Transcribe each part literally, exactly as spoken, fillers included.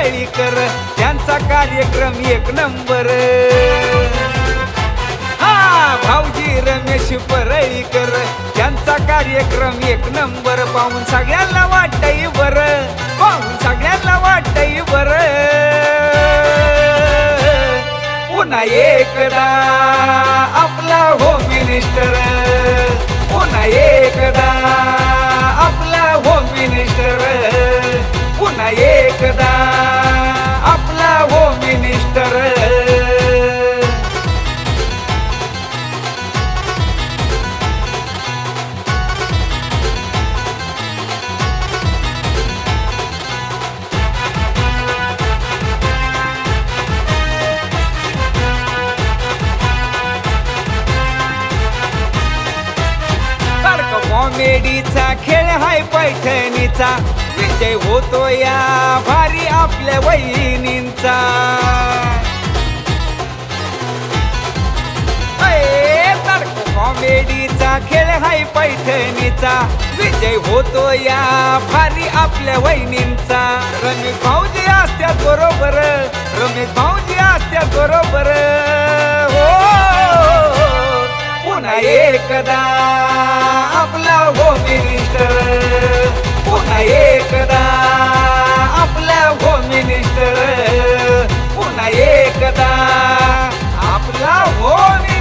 परळीकर त्यांचा कार्यक्रम एक नंबर। हा भाऊजी रमेश परळीकर त्यांचा कार्यक्रम एक नंबर। पाहून सगळ्यांना वाटतंय बरं, पाहून सगळ्यांना वाटतंय बरं। पुन्हा एकदा आपला होम मिनिस्टर, पुन्हा एकदा आपला होम मिनिस्टर, पुन्हा एकदा आपला होम मिनिस्टर। कॉमेडीचा खेळ हाय पैठणीचा, विजय होतो या भारी आपल्या वहिनींचा। कॉमेडीचा खेळ हाय पैठणीचा, विजय होतो या भारी आपल्या वहिनींचा। रमेश भाऊजी असत्यात बरोबर, रमेश भाऊजी असत्यात बरोबर। हो पुन्हा एकदा आपला होम मिनिस्टर, पुन्हा एकदा आपला होम मिनिस्टर, पुन्हा एकदा आपला होम मिनिस्टर।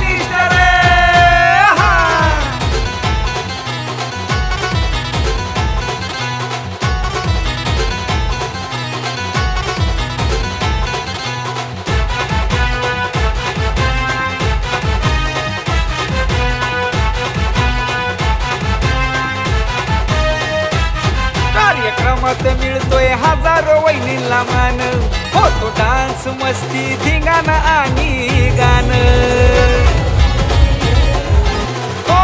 कार्यक्रमात मिळतोय हजारो वहिनींना मान, होतो डान्स मस्ती धिंगाणा आणि गाणं। हो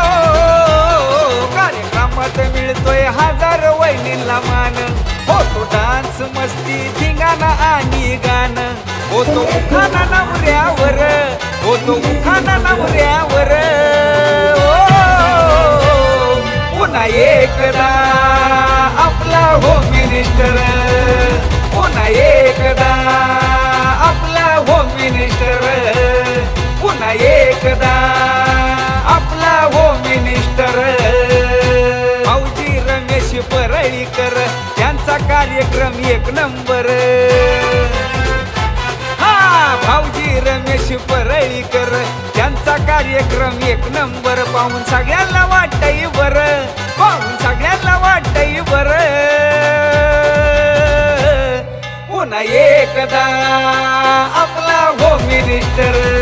कार्यक्रमात मिळतोय हजारो वहिनींना मान, होतो डान्स मस्ती धिंगाणा आणि गाणं। होतो उखाणा नवऱ्यावर, होतो उखाणा नवऱ्यावर। पुन्हा एकदा आपला होम मिनिस्टर, पुन्हा एकदा आपला होम मिनिस्टर, पुन्हा एकदा आपला होम मिनिस्टर। भाऊजी रमेश परळीकर त्यांचा कार्यक्रम एक नंबर। हा भाऊजी रमेश परळीकर त्यांचा कार्यक्रम एक नंबर। पाहून सगळ्यांना वाटतंय बरं, पाहून सगळ्यांना वाटतंय बरं। पुन्हा एकदा आपला होम मिनिस्टर,